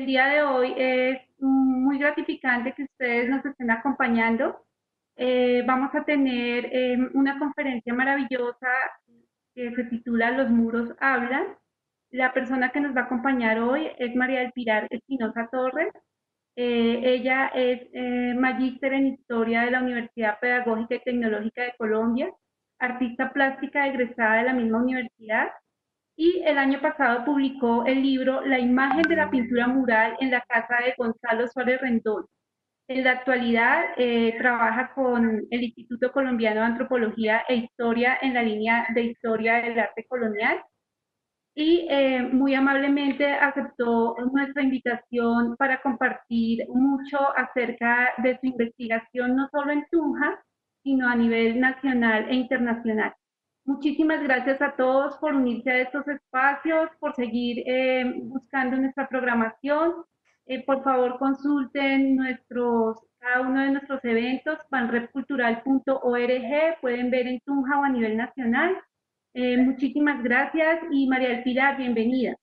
El día de hoy es muy gratificante que ustedes nos estén acompañando. Vamos a tener una conferencia maravillosa que se titula Los muros hablan. La persona que nos va a acompañar hoy es María del Pilar Espinosa Torres. Ella es magíster en Historia de la Universidad Pedagógica y Tecnológica de Colombia, artista plástica egresada de la misma universidad y el año pasado publicó el libro La imagen de la pintura mural en la casa de Gonzalo Suárez Rendón. En la actualidad trabaja con el Instituto Colombiano de Antropología e Historia en la línea de Historia del Arte Colonial y muy amablemente aceptó nuestra invitación para compartir mucho acerca de su investigación, no solo en Tunja, sino a nivel nacional e internacional. Muchísimas gracias a todos por unirse a estos espacios, por seguir buscando nuestra programación. Por favor, consulten cada uno de nuestros eventos, banrepcultural.org, pueden ver en Tunja o a nivel nacional. Muchísimas gracias y María del Pilar, bienvenida.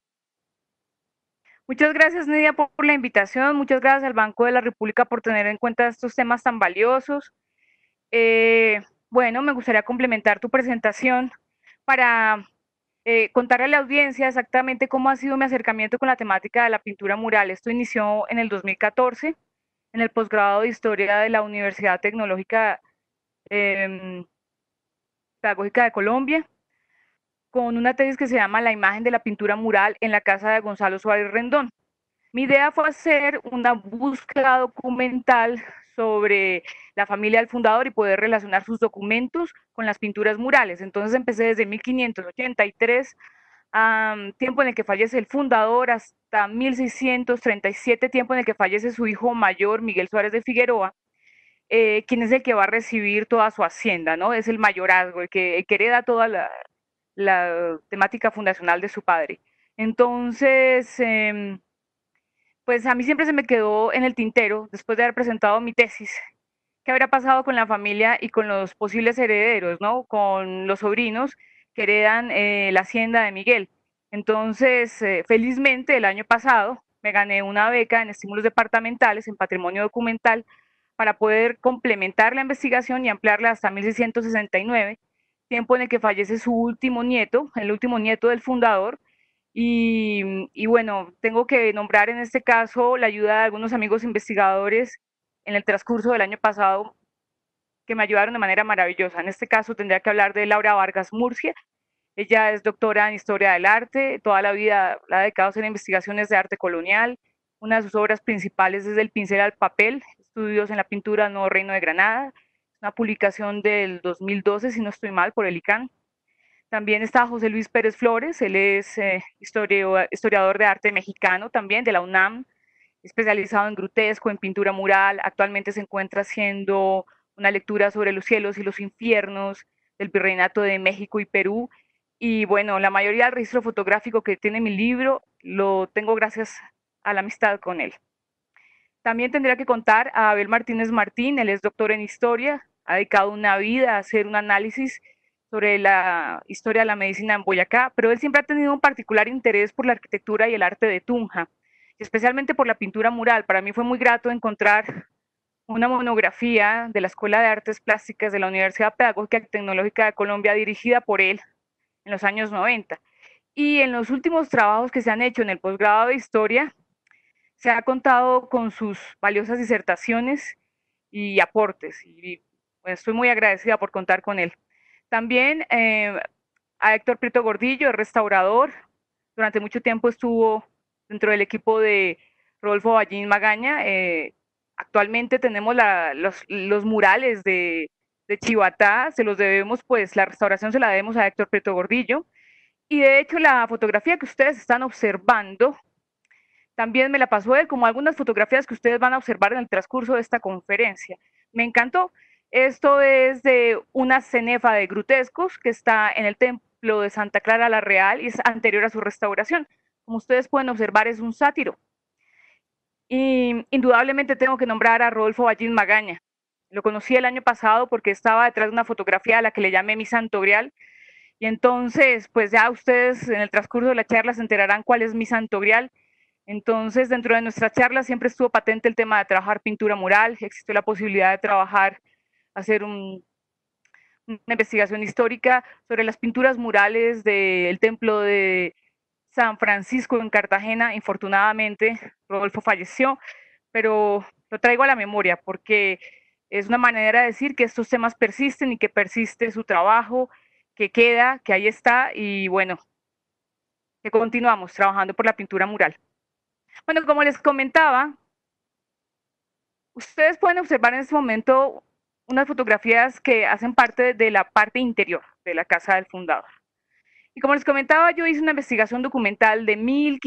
Muchas gracias, Nidia, por la invitación. Muchas gracias al Banco de la República por tener en cuenta estos temas tan valiosos. Bueno, me gustaría complementar tu presentación para contarle a la audiencia exactamente cómo ha sido mi acercamiento con la temática de la pintura mural. Esto inició en el 2014, en el posgrado de Historia de la Universidad Tecnológica eh, Pedagógica de Colombia, con una tesis que se llama La imagen de la pintura mural en la casa de Gonzalo Suárez Rendón. Mi idea fue hacer una búsqueda documental sobre la familia del fundador y poder relacionar sus documentos con las pinturas murales. Entonces empecé desde 1583, tiempo en el que fallece el fundador, hasta 1637, tiempo en el que fallece su hijo mayor, Miguel Suárez de Figueroa, quien es el que va a recibir toda su hacienda, ¿no? Es el mayorazgo, el que hereda toda la temática fundacional de su padre. Entonces, pues a mí siempre se me quedó en el tintero, después de haber presentado mi tesis, qué habría pasado con la familia y con los posibles herederos, ¿no? Con los sobrinos que heredan la hacienda de Miguel. Entonces, felizmente, el año pasado me gané una beca en estímulos departamentales en patrimonio documental para poder complementar la investigación y ampliarla hasta 1669, tiempo en el que fallece su último nieto, el último nieto del fundador, y bueno, tengo que nombrar en este caso la ayuda de algunos amigos investigadores en el transcurso del año pasado que me ayudaron de manera maravillosa. En este caso tendría que hablar de Laura Vargas Murcia. Ella es doctora en Historia del Arte, toda la vida la ha dedicado a hacer investigaciones de arte colonial. Una de sus obras principales es El pincel al papel, estudios en la pintura del Nuevo Reino de Granada, una publicación del 2012, si no estoy mal, por el ICANN. También está José Luis Pérez Flores, él es historiador de arte mexicano también, de la UNAM, especializado en grutesco, en pintura mural. Actualmente se encuentra haciendo una lectura sobre los cielos y los infiernos del Virreinato de México y Perú. Y bueno, la mayoría del registro fotográfico que tiene mi libro lo tengo gracias a la amistad con él. También tendría que contar a Abel Martínez Martín, él es doctor en historia, ha dedicado una vida a hacer un análisis sobre la historia de la medicina en Boyacá, pero él siempre ha tenido un particular interés por la arquitectura y el arte de Tunja, especialmente por la pintura mural. Para mí fue muy grato encontrar una monografía de la Escuela de Artes Plásticas de la Universidad Pedagógica y Tecnológica de Colombia dirigida por él en los años 90. Y en los últimos trabajos que se han hecho en el posgrado de historia, se ha contado con sus valiosas disertaciones y aportes, y pues, estoy muy agradecida por contar con él. También a Héctor Prieto Gordillo, el restaurador, durante mucho tiempo estuvo dentro del equipo de Rodolfo Ballín Magaña. Actualmente tenemos los murales de Chivatá, se los debemos, pues la restauración se la debemos a Héctor Prieto Gordillo, y de hecho la fotografía que ustedes están observando también me la pasó él, como algunas fotografías que ustedes van a observar en el transcurso de esta conferencia. Me encantó. Esto es de una cenefa de grutescos que está en el templo de Santa Clara la Real y es anterior a su restauración. Como ustedes pueden observar, es un sátiro. Y indudablemente tengo que nombrar a Rodolfo Ballín Magaña. Lo conocí el año pasado porque estaba detrás de una fotografía a la que le llamé mi santo grial. Y entonces, pues ya ustedes en el transcurso de la charla se enterarán cuál es mi santo grial. Entonces, dentro de nuestra charla siempre estuvo patente el tema de trabajar pintura mural, existió la posibilidad de trabajar, hacer una investigación histórica sobre las pinturas murales del templo de San Francisco en Cartagena. Infortunadamente, Rodolfo falleció, pero lo traigo a la memoria porque es una manera de decir que estos temas persisten y que persiste su trabajo, que queda, que ahí está y bueno, que continuamos trabajando por la pintura mural. Bueno, como les comentaba, ustedes pueden observar en este momento unas fotografías que hacen parte de la parte interior de la casa del fundador. Y como les comentaba, yo hice una investigación documental de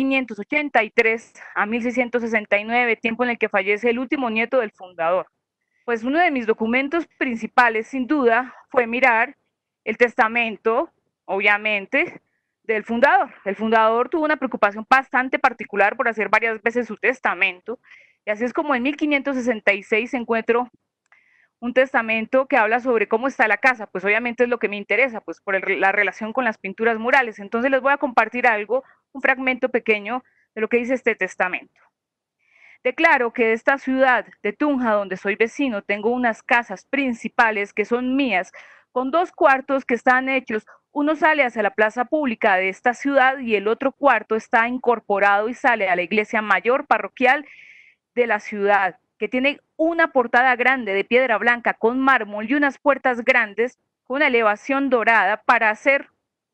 1583 a 1669, tiempo en el que fallece el último nieto del fundador. Pues uno de mis documentos principales, sin duda, fue mirar el testamento, obviamente, del fundador. El fundador tuvo una preocupación bastante particular por hacer varias veces su testamento, y así es como en 1566 encuentro un testamento que habla sobre cómo está la casa, pues obviamente es lo que me interesa, pues por la relación con las pinturas murales. Entonces les voy a compartir algo, un fragmento pequeño de lo que dice este testamento. Declaro que de esta ciudad de Tunja, donde soy vecino, tengo unas casas principales que son mías, con 2 cuartos que están hechos. Uno sale hacia la plaza pública de esta ciudad y el otro cuarto está incorporado y sale a la iglesia mayor parroquial de la ciudad, que tiene una portada grande de piedra blanca con mármol y unas puertas grandes con una elevación dorada para hacer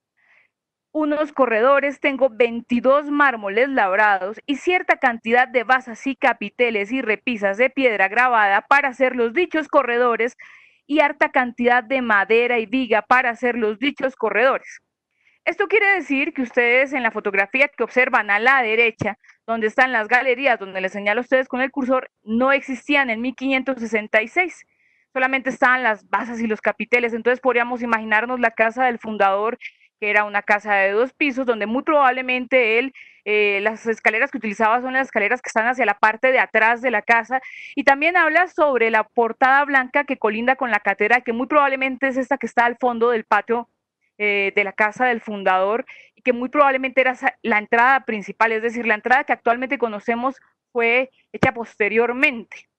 unos corredores. Tengo 22 mármoles labrados y cierta cantidad de basas y capiteles y repisas de piedra grabada para hacer los dichos corredores y harta cantidad de madera y viga para hacer los dichos corredores. Esto quiere decir que ustedes en la fotografía que observan a la derecha, donde están las galerías, donde les señalo a ustedes con el cursor, no existían en 1566. Solamente estaban las basas y los capiteles. Entonces podríamos imaginarnos la casa del fundador, que era una casa de 2 pisos, donde muy probablemente él, las escaleras que utilizaba son las escaleras que están hacia la parte de atrás de la casa. Y también habla sobre la portada blanca que colinda con la catedral, que muy probablemente es esta que está al fondo del patio de la casa del fundador, y que muy probablemente era la entrada principal, es decir, la entrada que actualmente conocemos fue hecha posteriormente.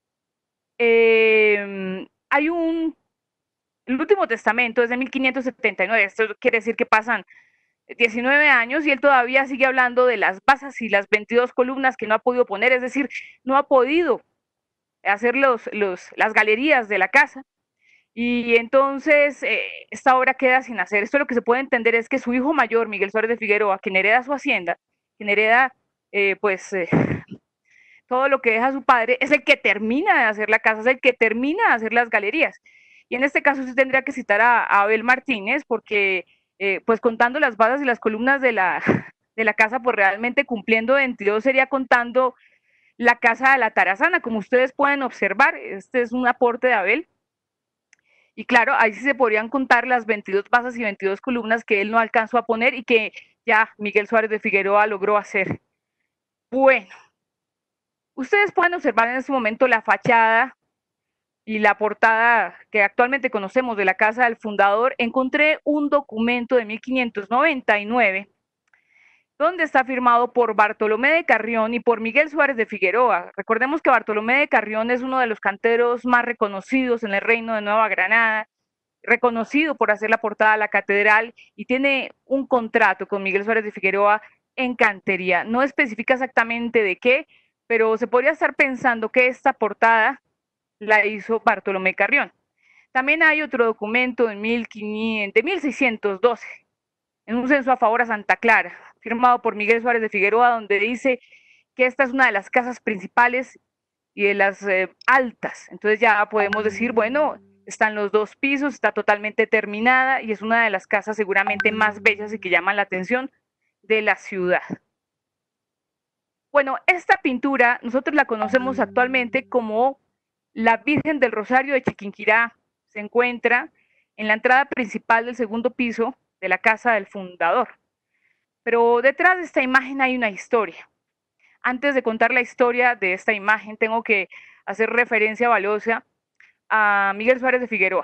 Hay el último testamento es de 1579, esto quiere decir que pasan 19 años y él todavía sigue hablando de las basas y las 22 columnas que no ha podido poner, es decir, no ha podido hacer las galerías de la casa. Y entonces esta obra queda sin hacer. Esto lo que se puede entender es que su hijo mayor, Miguel Suárez de Figueroa, quien hereda su hacienda, quien hereda todo lo que deja su padre, es el que termina de hacer la casa, es el que termina de hacer las galerías. Y en este caso sí tendría que citar a Abel Martínez, porque pues contando las basas y las columnas de la casa, pues realmente cumpliendo 22 sería contando la casa de la Tarazana, como ustedes pueden observar. Este es un aporte de Abel. Y claro, ahí sí se podrían contar las 22 basas y 22 columnas que él no alcanzó a poner y que ya Miguel Suárez de Figueroa logró hacer. Bueno, ustedes pueden observar en este momento la fachada y la portada que actualmente conocemos de la casa del fundador. Encontré un documento de 1599 donde está firmado por Bartolomé de Carrión y por Miguel Suárez de Figueroa. Recordemos que Bartolomé de Carrión es uno de los canteros más reconocidos en el reino de Nueva Granada, reconocido por hacer la portada de la catedral, y tiene un contrato con Miguel Suárez de Figueroa en cantería. No especifica exactamente de qué, pero se podría estar pensando que esta portada la hizo Bartolomé Carrión. También hay otro documento de 1612, en un censo a favor a Santa Clara, firmado por Miguel Suárez de Figueroa, donde dice que esta es una de las casas principales y de las altas. Entonces ya podemos decir, bueno, están los 2 pisos, está totalmente terminada y es una de las casas seguramente más bellas y que llaman la atención de la ciudad. Bueno, esta pintura nosotros la conocemos actualmente como la Virgen del Rosario de Chiquinquirá. Se encuentra en la entrada principal del segundo piso de la casa del fundador. Pero detrás de esta imagen hay una historia. Antes de contar la historia de esta imagen, tengo que hacer referencia valiosa a Miguel Suárez de Figueroa.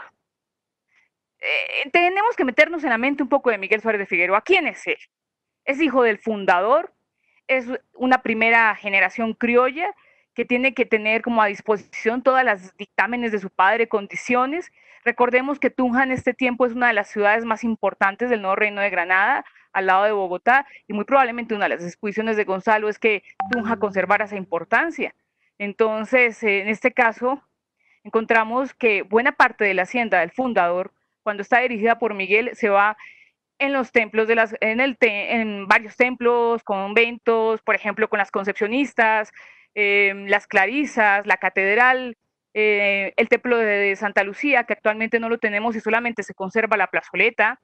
Tenemos que meternos en la mente un poco de Miguel Suárez de Figueroa. ¿Quién es él? Es hijo del fundador, es una primera generación criolla que tiene que tener como a disposición todas las dictámenes de su padre, condiciones. Recordemos que Tunja en este tiempo es una de las ciudades más importantes del nuevo Reino de Granada, al lado de Bogotá, y muy probablemente una de las exposiciones de Gonzalo es que Tunja conservara esa importancia. Entonces, en este caso, encontramos que buena parte de la hacienda del fundador, cuando está dirigida por Miguel, se va en los templos en varios templos, conventos, por ejemplo, con las concepcionistas, las clarisas, la catedral, el templo de Santa Lucía, que actualmente no lo tenemos y solamente se conserva la plazoleta,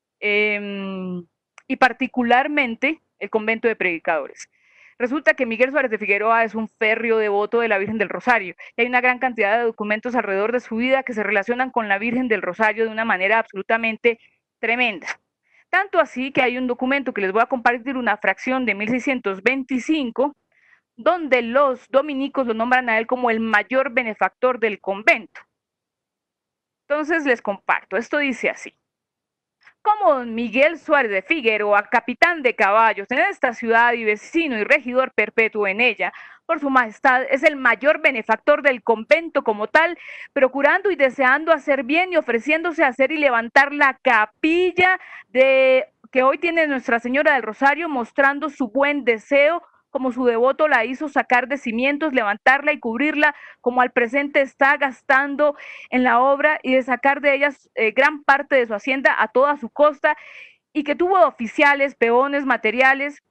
y particularmente el convento de predicadores. Resulta que Miguel Suárez de Figueroa es un férreo devoto de la Virgen del Rosario y hay una gran cantidad de documentos alrededor de su vida que se relacionan con la Virgen del Rosario de una manera absolutamente tremenda. Tanto así que hay un documento que les voy a compartir, una fracción de 1625, donde los dominicos lo nombran a él como el mayor benefactor del convento. Entonces les comparto, esto dice así: como don Miguel Suárez de Figueroa, capitán de caballos en esta ciudad y vecino y regidor perpetuo en ella, por su majestad, es el mayor benefactor del convento como tal, procurando y deseando hacer bien y ofreciéndose a hacer y levantar la capilla de que hoy tiene Nuestra Señora del Rosario, mostrando su buen deseo como su devoto la hizo sacar de cimientos, levantarla y cubrirla, como al presente está gastando en la obra y de sacar de ellas gran parte de su hacienda a toda su costa, y que tuvo oficiales, peones, materiales,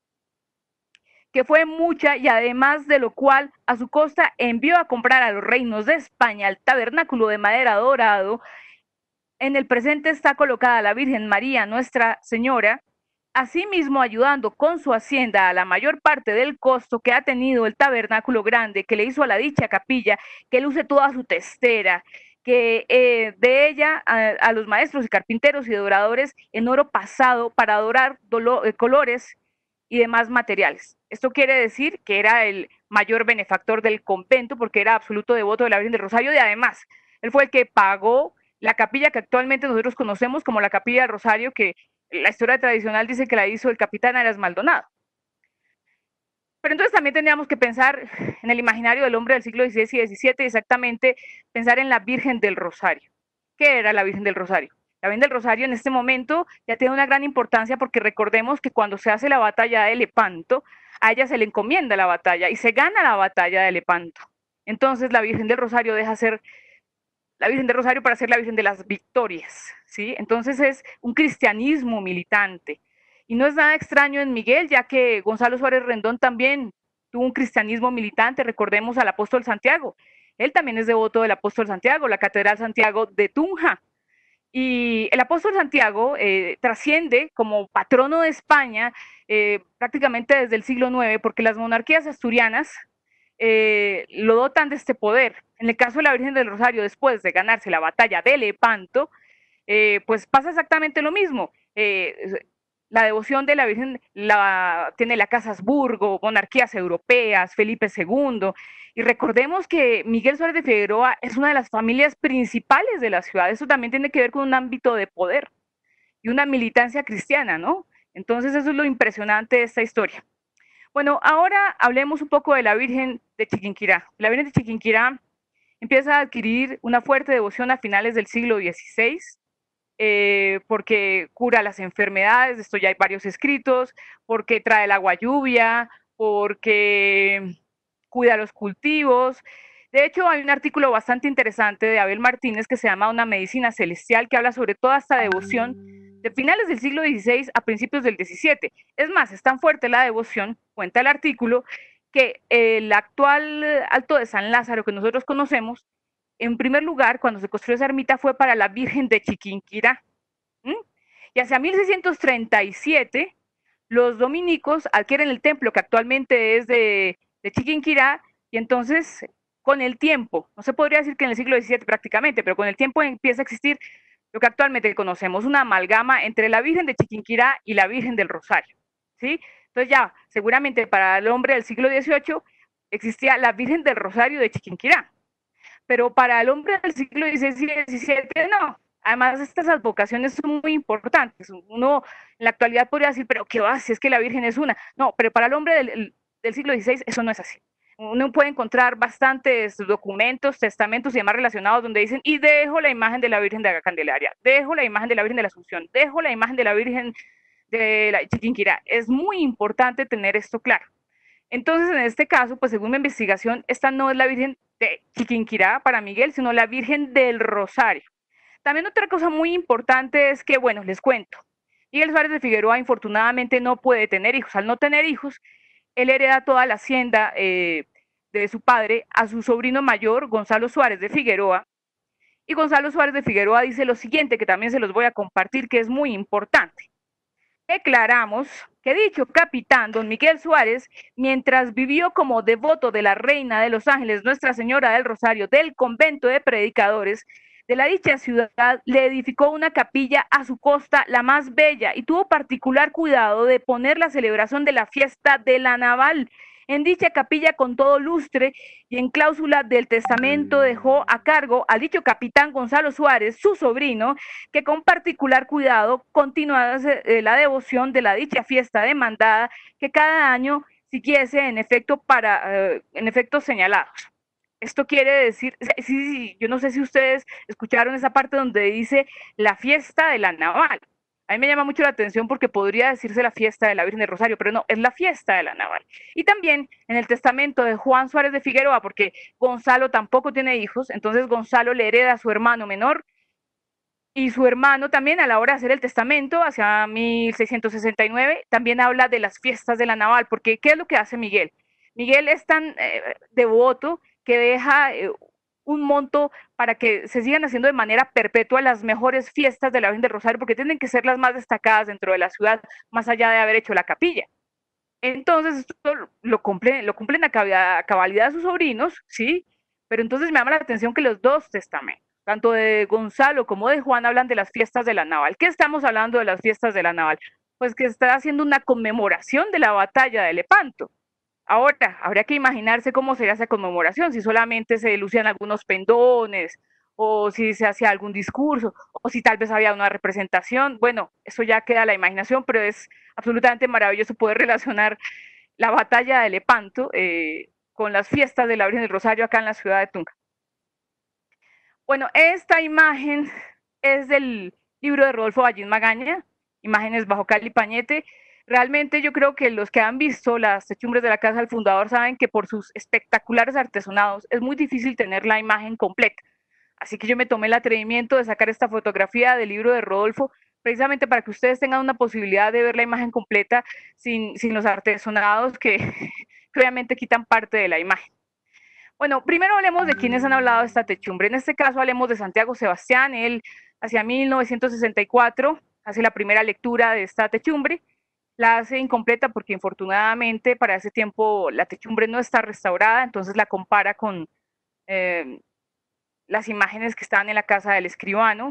que fue mucha, y además de lo cual a su costa envió a comprar a los reinos de España el tabernáculo de madera dorado. En el presente está colocada la Virgen María, Nuestra Señora, asimismo ayudando con su hacienda a la mayor parte del costo que ha tenido el tabernáculo grande que le hizo a la dicha capilla, que luce toda su testera, que de ella a los maestros y carpinteros y doradores en oro pasado para dorar colores y demás materiales. Esto quiere decir que era el mayor benefactor del convento porque era absoluto devoto de la Virgen del Rosario, y además él fue el que pagó la capilla que actualmente nosotros conocemos como la Capilla del Rosario, que la historia tradicional dice que la hizo el capitán Aras Maldonado. Pero entonces también tendríamos que pensar en el imaginario del hombre del siglo XVI y XVII, exactamente pensar en la Virgen del Rosario. ¿Qué era la Virgen del Rosario? La Virgen del Rosario en este momento ya tiene una gran importancia porque recordemos que cuando se hace la batalla de Lepanto, a ella se le encomienda la batalla y se gana la batalla de Lepanto. Entonces la Virgen del Rosario deja ser la Virgen del Rosario para ser la Virgen de las Victorias, ¿sí? Entonces es un cristianismo militante. Y no es nada extraño en Miguel, ya que Gonzalo Suárez Rendón también tuvo un cristianismo militante. Recordemos al apóstol Santiago. Él también es devoto del apóstol Santiago, la Catedral Santiago de Tunja. Y el apóstol Santiago trasciende como patrono de España prácticamente desde el siglo IX, porque las monarquías asturianas lo dotan de este poder. En el caso de la Virgen del Rosario, después de ganarse la batalla de Lepanto, pues pasa exactamente lo mismo. La devoción de la Virgen tiene la Casa Habsburgo, monarquías europeas, Felipe II, y recordemos que Miguel Suárez de Figueroa es una de las familias principales de la ciudad. Eso también tiene que ver con un ámbito de poder y una militancia cristiana, ¿no? Entonces eso es lo impresionante de esta historia. Bueno, ahora hablemos un poco de la Virgen de Chiquinquirá. La Virgen de Chiquinquirá empieza a adquirir una fuerte devoción a finales del siglo XVI, porque cura las enfermedades, de esto ya hay varios escritos, porque trae el agua lluvia, porque cuida los cultivos. De hecho, hay un artículo bastante interesante de Abel Martínez que se llama Una medicina celestial, que habla sobre toda esta devoción de finales del siglo XVI a principios del XVII. Es más, es tan fuerte la devoción, cuenta el artículo, que el actual Alto de San Lázaro que nosotros conocemos, en primer lugar, cuando se construyó esa ermita fue para la Virgen de Chiquinquirá. Y hacia 1637, los dominicos adquieren el templo que actualmente es de Chiquinquirá, y entonces con el tiempo, no se podría decir que en el siglo XVII prácticamente, pero con el tiempo empieza a existir lo que actualmente conocemos, una amalgama entre la Virgen de Chiquinquirá y la Virgen del Rosario, ¿sí? Entonces ya, seguramente para el hombre del siglo XVIII existía la Virgen del Rosario de Chiquinquirá, pero para el hombre del siglo XVI y XVII no, Además, estas advocaciones son muy importantes. Uno en la actualidad podría decir, pero ¿qué va? Si es que la Virgen es una. No, pero para el hombre del siglo XVI eso no es así. Uno puede encontrar bastantes documentos, testamentos y demás relacionados donde dicen, y dejo la imagen de la Virgen de la Candelaria, dejo la imagen de la Virgen de la Asunción, dejo la imagen de la Virgen de la Chiquinquirá. Es muy importante tener esto claro. Entonces, en este caso, pues según mi investigación, esta no es la Virgen de Chiquinquirá para Miguel, sino la Virgen del Rosario. También otra cosa muy importante es que, bueno, les cuento, Miguel Suárez de Figueroa infortunadamente no puede tener hijos. Al no tener hijos, él hereda toda la hacienda de su padre a su sobrino mayor, Gonzalo Suárez de Figueroa. Y Gonzalo Suárez de Figueroa dice lo siguiente, que también se los voy a compartir, que es muy importante. Declaramos que dicho capitán, don Miguel Suárez, mientras vivió como devoto de la Reina de los Ángeles, Nuestra Señora del Rosario, del convento de predicadores de la dicha ciudad, le edificó una capilla a su costa, la más bella, y tuvo particular cuidado de poner la celebración de la fiesta de la Naval en dicha capilla con todo lustre, y en cláusula del testamento dejó a cargo al dicho capitán Gonzalo Suárez, su sobrino, que con particular cuidado continuase la devoción de la dicha fiesta demandada, que cada año siguiese en efecto en efectos señalados. Esto quiere decir, sí, yo no sé si ustedes escucharon esa parte donde dice la fiesta de la Naval. A mí me llama mucho la atención porque podría decirse la fiesta de la Virgen de Rosario, pero no, es la fiesta de la Naval. Y también en el testamento de Juan Suárez de Figueroa, porque Gonzalo tampoco tiene hijos, entonces Gonzalo le hereda a su hermano menor, y su hermano también a la hora de hacer el testamento, hacia 1669, también habla de las fiestas de la Naval, porque ¿qué es lo que hace Miguel? Miguel es tan devoto que deja un monto para que se sigan haciendo de manera perpetua las mejores fiestas de la Virgen del Rosario, porque tienen que ser las más destacadas dentro de la ciudad, más allá de haber hecho la capilla. Entonces, esto lo cumplen a cabalidad sus sobrinos, ¿sí? Pero entonces me llama la atención que los dos testamentos, tanto de Gonzalo como de Juan, hablan de las fiestas de la Naval. ¿Qué estamos hablando de las fiestas de la Naval? Pues que está haciendo una conmemoración de la batalla de Lepanto. Ahora, habría que imaginarse cómo sería esa conmemoración, si solamente se lucían algunos pendones, o si se hacía algún discurso, o si tal vez había una representación. Bueno, eso ya queda a la imaginación, pero es absolutamente maravilloso poder relacionar la batalla de Lepanto con las fiestas de la Virgen del Rosario acá en la ciudad de Tunja. Bueno, esta imagen es del libro de Rodolfo Vallín Magaña, Imágenes bajo cal y pañete. Realmente yo creo que los que han visto las techumbres de la casa del fundador saben que por sus espectaculares artesonados es muy difícil tener la imagen completa. Así que yo me tomé el atrevimiento de sacar esta fotografía del libro de Rodolfo, precisamente para que ustedes tengan una posibilidad de ver la imagen completa sin los artesonados que obviamente quitan parte de la imagen. Bueno, primero hablemos de quienes han hablado de esta techumbre. En este caso hablemos de Santiago Sebastián. Él, hacia 1964, hace la primera lectura de esta techumbre. La hace incompleta porque infortunadamente para ese tiempo la techumbre no está restaurada, entonces la compara con las imágenes que estaban en la casa del escribano.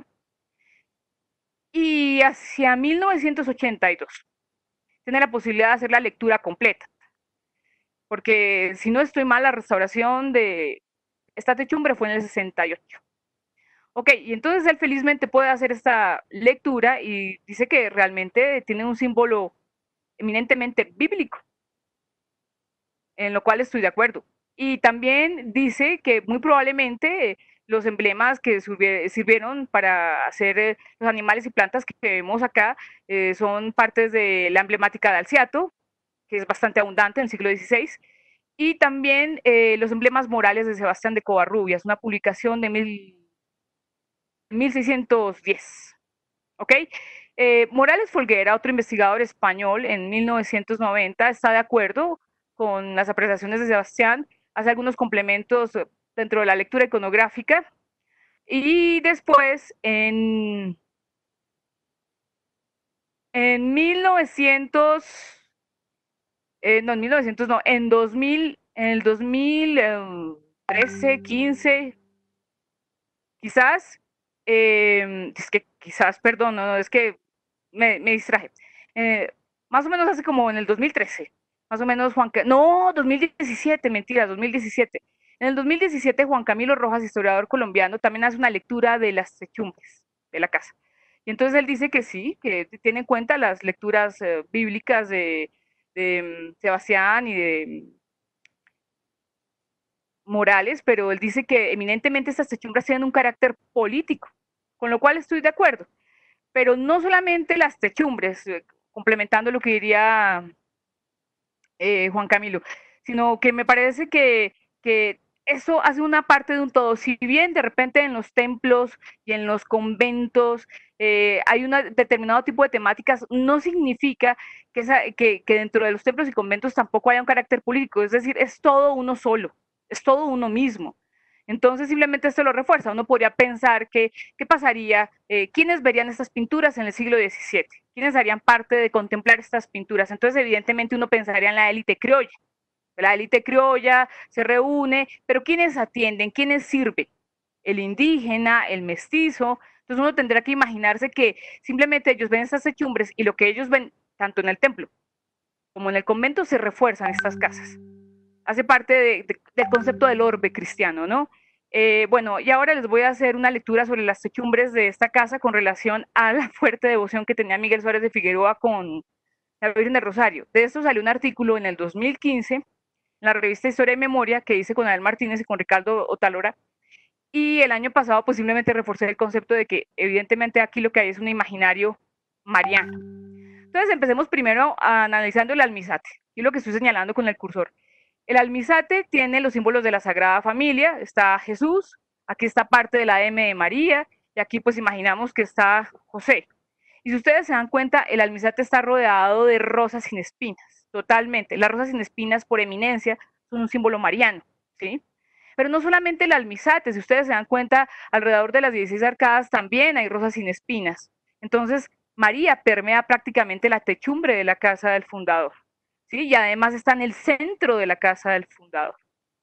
Y hacia 1982 tiene la posibilidad de hacer la lectura completa, porque si no estoy mal, la restauración de esta techumbre fue en el 68. Ok, y entonces él felizmente puede hacer esta lectura y dice que realmente tiene un símbolo eminentemente bíblico, en lo cual estoy de acuerdo. Y también dice que muy probablemente los emblemas que sirvieron para hacer los animales y plantas que vemos acá son partes de la emblemática de Alciato, que es bastante abundante en el siglo XVI, y también los emblemas morales de Sebastián de Covarrubias, una publicación de 1610. ¿Ok? Morales Folguera, otro investigador español, en 1990 está de acuerdo con las apreciaciones de Sebastián, hace algunos complementos dentro de la lectura iconográfica y después en 1900, no, en 1900 no, en 2000, en el 2013, 15, quizás, es que quizás, perdón, no, es que me distraje. Eh, Más o menos hace como en el 2013, más o menos no, 2017, mentira, 2017. En el 2017 Juan Camilo Rojas, historiador colombiano, también hace una lectura de las techumbres. de la casa. Y entonces él dice que sí, que tiene en cuenta las lecturas bíblicas de Sebastián y de Morales, pero él dice que eminentemente estas techumbres tienen un carácter político, con lo cual estoy de acuerdo. Pero no solamente las techumbres, complementando lo que diría Juan Camilo, sino que me parece que eso hace una parte de un todo. Si bien de repente en los templos y en los conventos hay un determinado tipo de temáticas, no significa que dentro de los templos y conventos tampoco haya un carácter político, es decir, es todo uno solo, es todo uno mismo. Entonces simplemente esto lo refuerza. Uno podría pensar que qué pasaría, quiénes verían estas pinturas en el siglo XVII, quiénes harían parte de contemplar estas pinturas. Entonces evidentemente uno pensaría en la élite criolla. La élite criolla se reúne, pero ¿quiénes atienden? ¿Quiénes sirven? El indígena, el mestizo. Entonces uno tendrá que imaginarse que simplemente ellos ven estas techumbres y lo que ellos ven, tanto en el templo como en el convento, se refuerzan estas casas. Hace parte del concepto del orbe cristiano, ¿no? Bueno, y ahora les voy a hacer una lectura sobre las techumbres de esta casa con relación a la fuerte devoción que tenía Miguel Suárez de Figueroa con la Virgen del Rosario. De esto salió un artículo en el 2015 en la revista Historia y Memoria que hice con Abel Martínez y con Ricardo Otalora. Y el año pasado pues simplemente reforcé el concepto de que evidentemente aquí lo que hay es un imaginario mariano. Entonces empecemos primero analizando el almizate, y lo que estoy señalando con el cursor. El almizate tiene los símbolos de la Sagrada Familia, está Jesús, aquí está parte de la M de María, y aquí pues imaginamos que está José. Y si ustedes se dan cuenta, el almizate está rodeado de rosas sin espinas, totalmente. Las rosas sin espinas, por eminencia, son un símbolo mariano, ¿sí? Pero no solamente el almizate, si ustedes se dan cuenta, alrededor de las 16 arcadas también hay rosas sin espinas. Entonces, María permea prácticamente la techumbre de la casa del fundador, ¿sí? Y además está en el centro de la casa del fundador.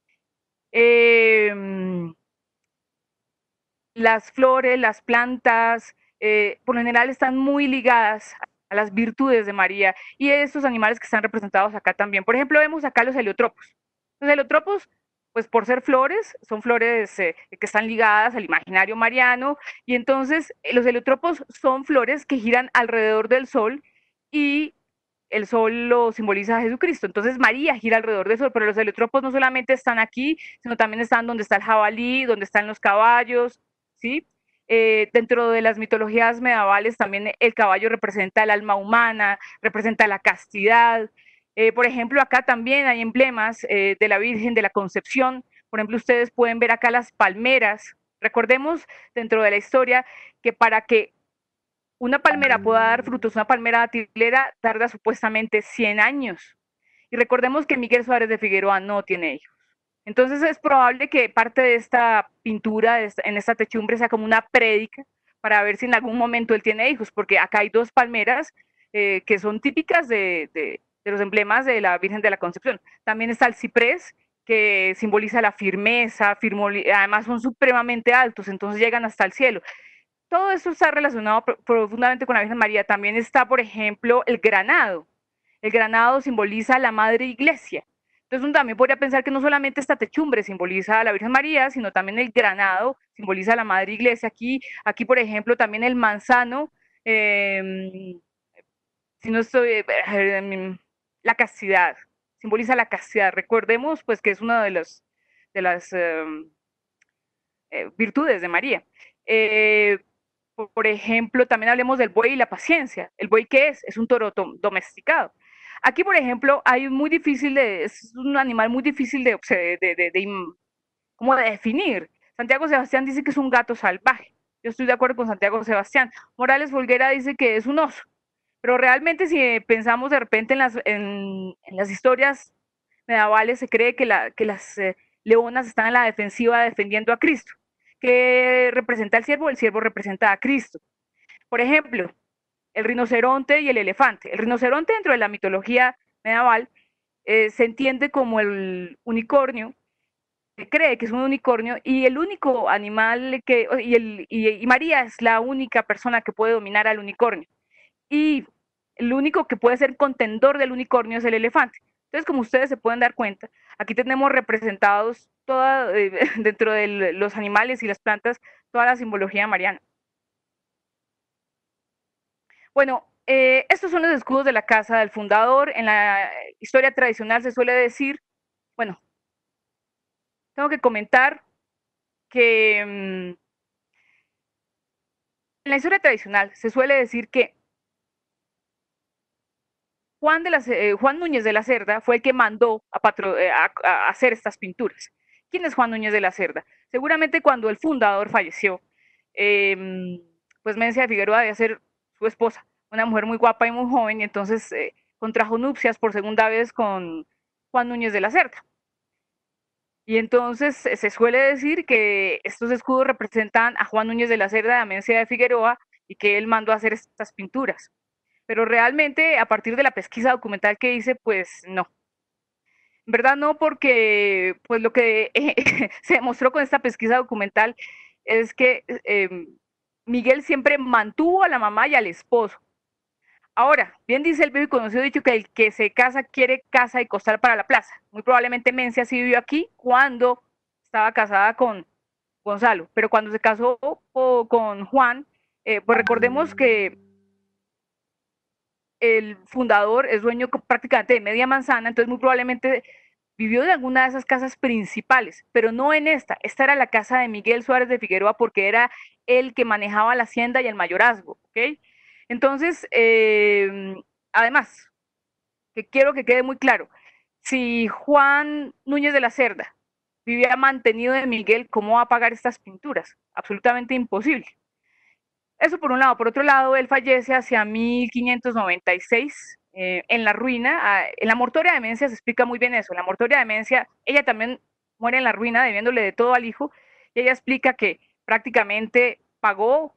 Las flores, las plantas, por lo general están muy ligadas a las virtudes de María y estos animales que están representados acá también. Por ejemplo, vemos acá los heliotropos. Los heliotropos, pues por ser flores, son flores que están ligadas al imaginario mariano y entonces los heliotropos son flores que giran alrededor del sol y el sol lo simboliza a Jesucristo. Entonces María gira alrededor del sol, pero los heliotropos no solamente están aquí, sino también están donde está el jabalí, donde están los caballos, ¿sí? Dentro de las mitologías medievales también el caballo representa el alma humana, representa la castidad. Por ejemplo, acá también hay emblemas de la Virgen de la Concepción. Por ejemplo, ustedes pueden ver acá las palmeras. Recordemos dentro de la historia que para que una palmera pueda dar frutos, una palmera datilera tarda supuestamente 100 años. Y recordemos que Miguel Suárez de Figueroa no tiene hijos. Entonces es probable que parte de esta pintura en esta techumbre sea como una prédica para ver si en algún momento él tiene hijos, porque acá hay dos palmeras que son típicas de los emblemas de la Virgen de la Concepción. También está el ciprés, que simboliza la firmeza, además son supremamente altos, entonces llegan hasta el cielo. Todo esto está relacionado profundamente con la Virgen María. También está, por ejemplo, el granado. El granado simboliza la Madre Iglesia. Entonces uno también podría pensar que no solamente esta techumbre simboliza a la Virgen María, sino también el granado simboliza a la Madre Iglesia. Aquí por ejemplo, también el manzano, si no estoy, la castidad, simboliza la castidad. Recordemos pues que es una de las virtudes de María. Por ejemplo, también hablemos del buey y la paciencia. ¿El buey qué es? Es un toro domesticado. Aquí, por ejemplo, hay muy difícil es un animal muy difícil como de definir. Santiago Sebastián dice que es un gato salvaje. Yo estoy de acuerdo con Santiago Sebastián. Morales Folguera dice que es un oso. Pero realmente si pensamos de repente en las historias medievales, se cree que las leonas están en la defensiva defendiendo a Cristo. ¿Qué representa el siervo representa a Cristo. Por ejemplo, el rinoceronte y el elefante. El rinoceronte dentro de la mitología medieval se entiende como el unicornio, se cree que es un unicornio y el único animal y María es la única persona que puede dominar al unicornio. Y el único que puede ser contendor del unicornio es el elefante. Entonces, como ustedes se pueden dar cuenta, aquí tenemos representados dentro de los animales y las plantas, toda la simbología mariana. Bueno, estos son los escudos de la casa del fundador. En la historia tradicional se suele decir, bueno, tengo que comentar que en la historia tradicional se suele decir que Juan Núñez de la Cerda fue el que mandó a hacer estas pinturas. ¿Quién es Juan Núñez de la Cerda? Seguramente cuando el fundador falleció, pues Mencia de Figueroa debía ser su esposa, una mujer muy guapa y muy joven, y entonces contrajo nupcias por segunda vez con Juan Núñez de la Cerda. Y entonces se suele decir que estos escudos representan a Juan Núñez de la Cerda, a Mencia de Figueroa, y que él mandó a hacer estas pinturas. Pero realmente, a partir de la pesquisa documental que hice, pues no. En verdad no, porque pues lo que se demostró con esta pesquisa documental es que Miguel siempre mantuvo a la mamá y al esposo. Ahora, bien dice el viejo y conocido dicho que el que se casa quiere casa y costal para la plaza. Muy probablemente Mencia sí vivió aquí cuando estaba casada con Gonzalo, pero cuando se casó con Juan, pues recordemos que el fundador es dueño prácticamente de media manzana, entonces muy probablemente vivió de alguna de esas casas principales, pero no en esta. Esta era la casa de Miguel Suárez de Figueroa porque era el que manejaba la hacienda y el mayorazgo, ¿ok? Entonces, además, que quiero que quede muy claro, si Juan Núñez de la Cerda vivía mantenido de Miguel, ¿cómo va a pagar estas pinturas? Absolutamente imposible. Eso por un lado. Por otro lado, él fallece hacia 1596 en la ruina. En la mortoria de Mencia se explica muy bien eso. En la mortoria de Mencia, ella también muere en la ruina debiéndole de todo al hijo. Y ella explica que prácticamente pagó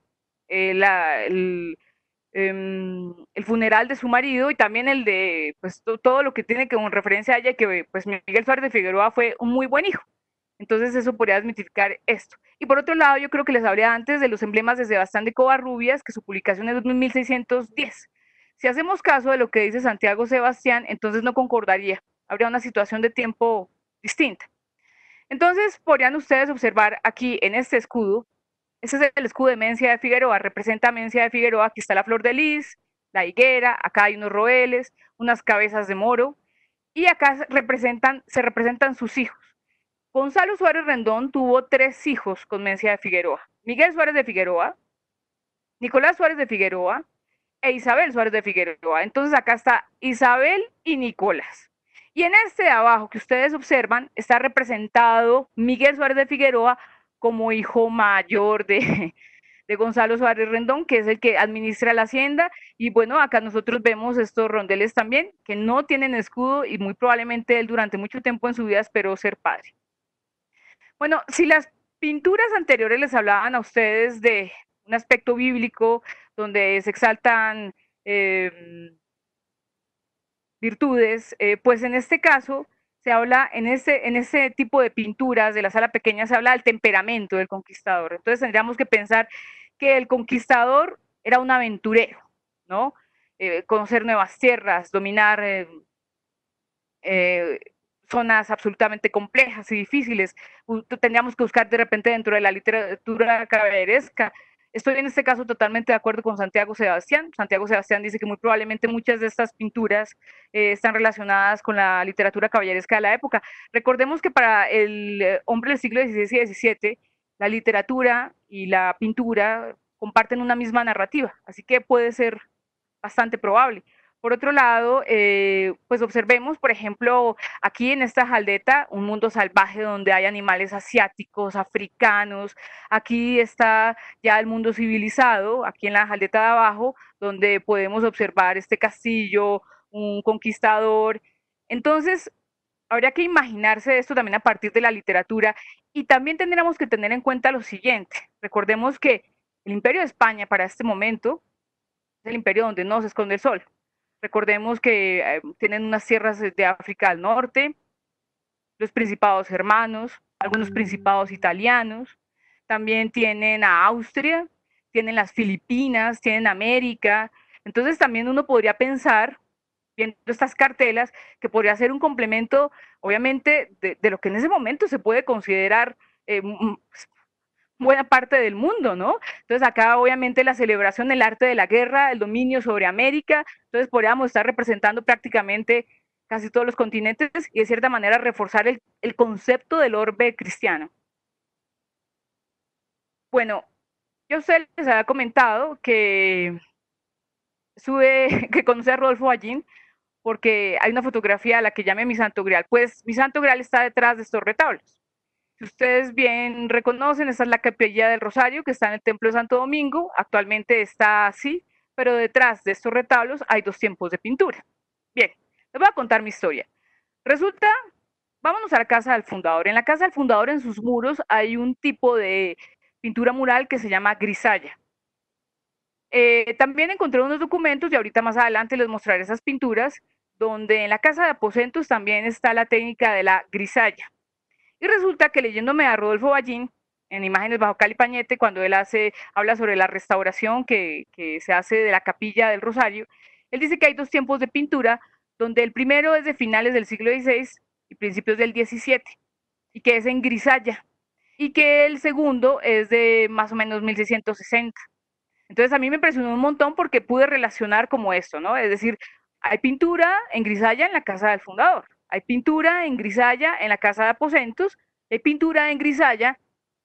el funeral de su marido y también el de pues, todo lo que tiene que con referencia a ella, que pues Miguel Suárez de Figueroa fue un muy buen hijo. Entonces eso podría desmitificar esto. Y por otro lado, yo creo que les hablé antes de los emblemas de Sebastián de Covarrubias, que su publicación es de 1610. Si hacemos caso de lo que dice Santiago Sebastián, entonces no concordaría. Habría una situación de tiempo distinta. Entonces podrían ustedes observar aquí en este escudo, este es el escudo de Mencia de Figueroa, representa a Mencia de Figueroa, aquí está la flor de lis, la higuera, acá hay unos roeles, unas cabezas de moro, y acá se representan sus hijos. Gonzalo Suárez Rendón tuvo 3 hijos con Mencia de Figueroa: Miguel Suárez de Figueroa, Nicolás Suárez de Figueroa e Isabel Suárez de Figueroa. Entonces acá está Isabel y Nicolás. Y en este de abajo que ustedes observan está representado Miguel Suárez de Figueroa como hijo mayor de Gonzalo Suárez Rendón, que es el que administra la hacienda. Y bueno, acá nosotros vemos estos rondeles también, que no tienen escudo y muy probablemente él durante mucho tiempo en su vida esperó ser padre. Bueno, si las pinturas anteriores les hablaban a ustedes de un aspecto bíblico donde se exaltan virtudes, pues en este caso se habla, en ese tipo de pinturas de la sala pequeña, se habla del temperamento del conquistador. Entonces tendríamos que pensar que el conquistador era un aventurero, ¿no? Conocer nuevas tierras, dominar eh, zonas absolutamente complejas y difíciles. Tendríamos que buscar de repente dentro de la literatura caballeresca. Estoy en este caso totalmente de acuerdo con Santiago Sebastián. Santiago Sebastián dice que muy probablemente muchas de estas pinturas están relacionadas con la literatura caballeresca de la época. Recordemos que para el hombre del siglo XVI y XVII, la literatura y la pintura comparten una misma narrativa, así que puede ser bastante probable. Por otro lado, pues observemos, por ejemplo, aquí en esta jaldeta, un mundo salvaje donde hay animales asiáticos, africanos. Aquí está ya el mundo civilizado, aquí en la jaldeta de abajo, donde podemos observar este castillo, un conquistador. Entonces, habría que imaginarse esto también a partir de la literatura y también tendríamos que tener en cuenta lo siguiente. Recordemos que el Imperio de España para este momento es el imperio donde no se esconde el sol. Recordemos que tienen unas tierras de África al norte, los principados germanos, algunos principados italianos, también tienen a Austria, tienen las Filipinas, tienen América. Entonces también uno podría pensar, viendo estas cartelas, que podría ser un complemento, obviamente, de lo que en ese momento se puede considerar buena parte del mundo, ¿no? Entonces acá obviamente la celebración del arte de la guerra, el dominio sobre América, entonces podríamos estar representando prácticamente casi todos los continentes y de cierta manera reforzar el concepto del orbe cristiano. Bueno, yo a ustedes les había comentado que conocí a Rodolfo Ballín porque hay una fotografía a la que llamé mi santo grial. Pues mi santo grial está detrás de estos retablos. Si ustedes bien reconocen, esta es la capilla del Rosario que está en el Templo de Santo Domingo. Actualmente está así, pero detrás de estos retablos hay dos tiempos de pintura. Bien, les voy a contar mi historia. Resulta, vámonos a la casa del fundador. En la casa del fundador, en sus muros, hay un tipo de pintura mural que se llama grisalla. También encontré unos documentos y ahorita más adelante les mostraré esas pinturas, donde en la casa de aposentos también está la técnica de la grisalla. Y resulta que leyéndome a Rodolfo Ballín, en Imágenes bajo Cali Pañete, cuando él habla sobre la restauración que se hace de la capilla del Rosario, él dice que hay dos tiempos de pintura, donde el primero es de finales del siglo XVI y principios del XVII, y que es en grisalla, y que el segundo es de más o menos 1660. Entonces a mí me impresionó un montón porque pude relacionar como esto, ¿no? Es decir, hay pintura en grisalla en la casa del fundador, hay pintura en grisalla en la casa de aposentos, hay pintura en grisalla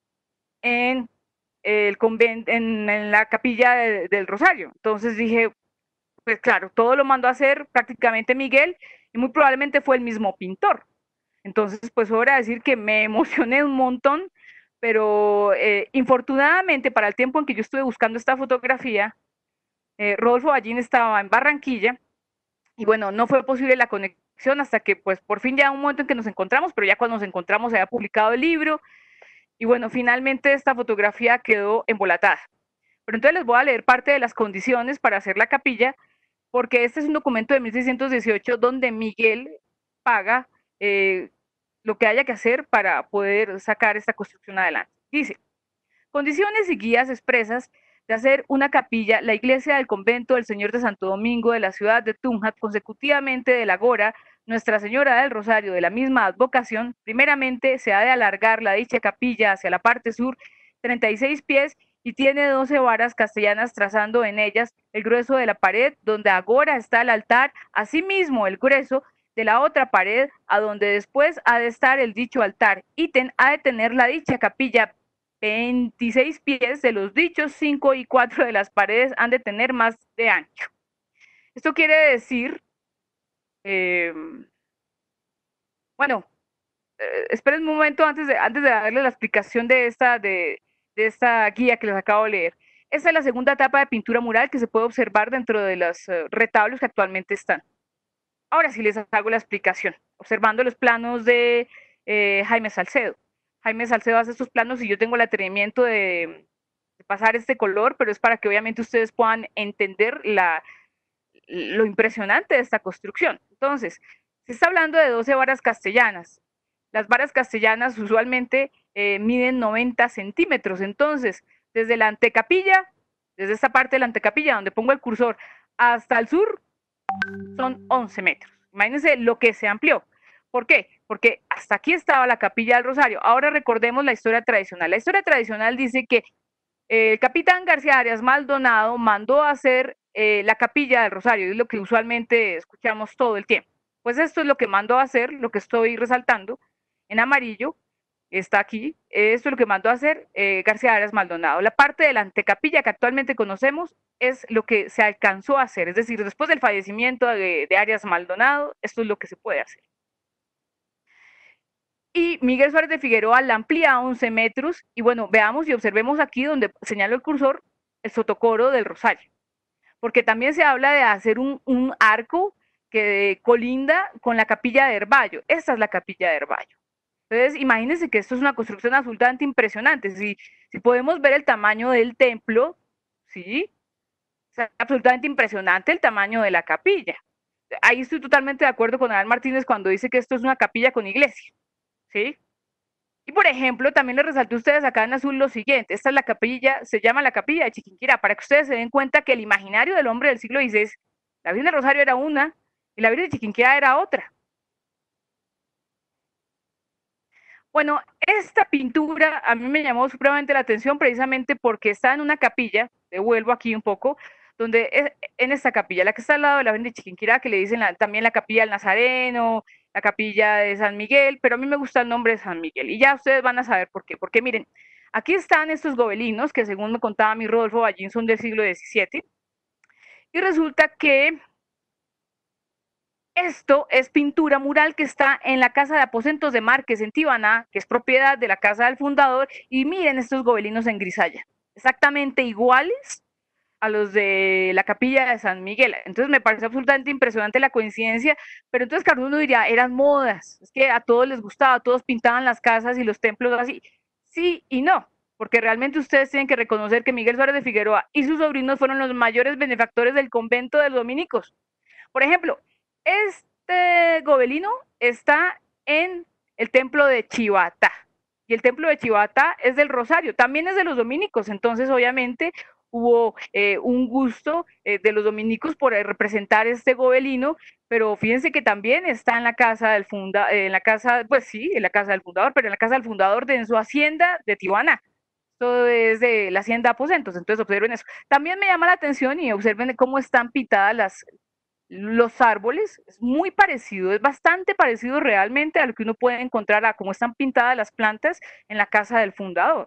en el convento, en la capilla del Rosario. Entonces dije, pues claro, todo lo mandó a hacer prácticamente Miguel y muy probablemente fue el mismo pintor. Entonces, pues sobra decir que me emocioné un montón, pero infortunadamente para el tiempo en que yo estuve buscando esta fotografía, Rodolfo Ballín estaba en Barranquilla y bueno, no fue posible la conexión hasta que pues por fin ya un momento en que nos encontramos, pero ya cuando nos encontramos se había publicado el libro y bueno, finalmente esta fotografía quedó embolatada. Pero entonces les voy a leer parte de las condiciones para hacer la capilla, porque este es un documento de 1618 donde Miguel paga lo que haya que hacer para poder sacar esta construcción adelante. Dice, condiciones y guías expresas de hacer una capilla, la iglesia del convento del Señor de Santo Domingo de la ciudad de Tunja, consecutivamente de la Gora, Nuestra Señora del Rosario de la misma advocación, primeramente se ha de alargar la dicha capilla hacia la parte sur 36 pies y tiene 12 varas castellanas trazando en ellas el grueso de la pared donde agora está el altar, asimismo el grueso de la otra pared a donde después ha de estar el dicho altar. Ítem ha de tener la dicha capilla 26 pies, de los dichos 5 y 4 de las paredes han de tener más de ancho. Esto quiere decir, eh, bueno, esperen un momento antes de darle la explicación de esta guía que les acabo de leer. Esta es la segunda etapa de pintura mural que se puede observar dentro de los retablos que actualmente están. Ahora sí les hago la explicación, observando los planos de Jaime Salcedo. Jaime Salcedo hace estos planos y yo tengo el atrevimiento de pasar este color, pero es para que obviamente ustedes puedan entender lo impresionante de esta construcción. Entonces, se está hablando de 12 varas castellanas. Las varas castellanas usualmente miden 90 centímetros. Entonces, desde la antecapilla, desde esta parte de la antecapilla donde pongo el cursor, hasta el sur, son 11 metros. Imagínense lo que se amplió. ¿Por qué? Porque hasta aquí estaba la capilla del Rosario. Ahora recordemos la historia tradicional. La historia tradicional dice que el capitán García Arias Maldonado mandó a hacer la capilla del Rosario, es lo que usualmente escuchamos todo el tiempo. Pues esto es lo que mandó a hacer, lo que estoy resaltando en amarillo, está aquí, esto es lo que mandó a hacer García Arias Maldonado. La parte de la antecapilla que actualmente conocemos es lo que se alcanzó a hacer, es decir, después del fallecimiento de Arias Maldonado, esto es lo que se puede hacer. Y Miguel Suárez de Figueroa la amplía a 11 metros. Y bueno, veamos y observemos aquí donde señalo el cursor, el sotocoro del Rosario. Porque también se habla de hacer un arco que colinda con la capilla de Herballo. Esta es la capilla de Herballo. Entonces, imagínense que esto es una construcción absolutamente impresionante. Si podemos ver el tamaño del templo, ¿sí? Es absolutamente impresionante el tamaño de la capilla. Ahí estoy totalmente de acuerdo con Adán Martínez cuando dice que esto es una capilla con iglesia. ¿Sí? Y por ejemplo, también les resalté a ustedes acá en azul lo siguiente, esta es la capilla, se llama la capilla de Chiquinquirá, para que ustedes se den cuenta que el imaginario del hombre del siglo XVI, la Virgen del Rosario era una y la Virgen de Chiquinquirá era otra. Bueno, esta pintura a mí me llamó supremamente la atención precisamente porque está en una capilla, devuelvo aquí un poco, donde en esta capilla, la que está al lado de la Virgen de Chiquinquirá, que le dicen también la capilla del Nazareno, la capilla de San Miguel, pero a mí me gusta el nombre de San Miguel y ya ustedes van a saber por qué. Porque miren, aquí están estos gobelinos que según me contaba mi Rodolfo Ballín son del siglo XVII y resulta que esto es pintura mural que está en la casa de aposentos de Márquez en Tibaná, que es propiedad de la casa del fundador, y miren estos gobelinos en grisalla, exactamente iguales a los de la capilla de San Miguel. Entonces me parece absolutamente impresionante la coincidencia, pero entonces cada uno diría, eran modas, es que a todos les gustaba, todos pintaban las casas y los templos así. Sí y no, porque realmente ustedes tienen que reconocer que Miguel Suárez de Figueroa y sus sobrinos fueron los mayores benefactores del convento de los dominicos. Por ejemplo, este gobelino está en el templo de Chivatá. Y el templo de Chivatá es del Rosario, también es de los dominicos. Entonces, obviamente, hubo un gusto de los dominicos por representar este gobelino, pero fíjense que también está en la casa del en la casa, pues sí, en la casa del fundador, pero en la casa del fundador de en su hacienda de Tijuana. Esto es de la hacienda Aposentos, entonces observen eso. También me llama la atención y observen cómo están pintadas los árboles, es muy parecido, es bastante parecido realmente a lo que uno puede encontrar, a cómo están pintadas las plantas en la casa del fundador.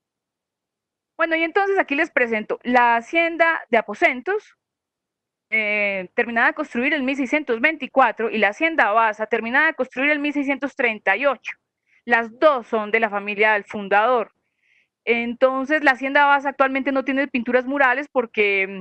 Bueno, y entonces aquí les presento la hacienda de Aposentos, terminada de construir en 1624, y la hacienda Baza, terminada de construir en 1638. Las dos son de la familia del fundador. Entonces, la hacienda Baza actualmente no tiene pinturas murales porque